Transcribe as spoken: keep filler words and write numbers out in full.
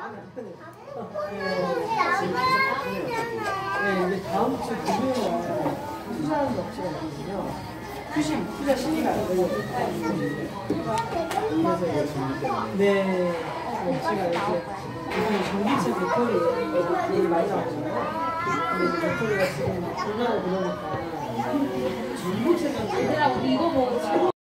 네, 이제 다음 주 금요일날 투자하는 업체가 있거든요. 투심, 투자 심리가 있어요. 네, 업체가 이제 요즘 전기차 배터리 얘기 많이 나오잖아요. 근데 이제 배터리가 지금 불나고 그러니까 전기차가 얘들아 우리 이거 먹자.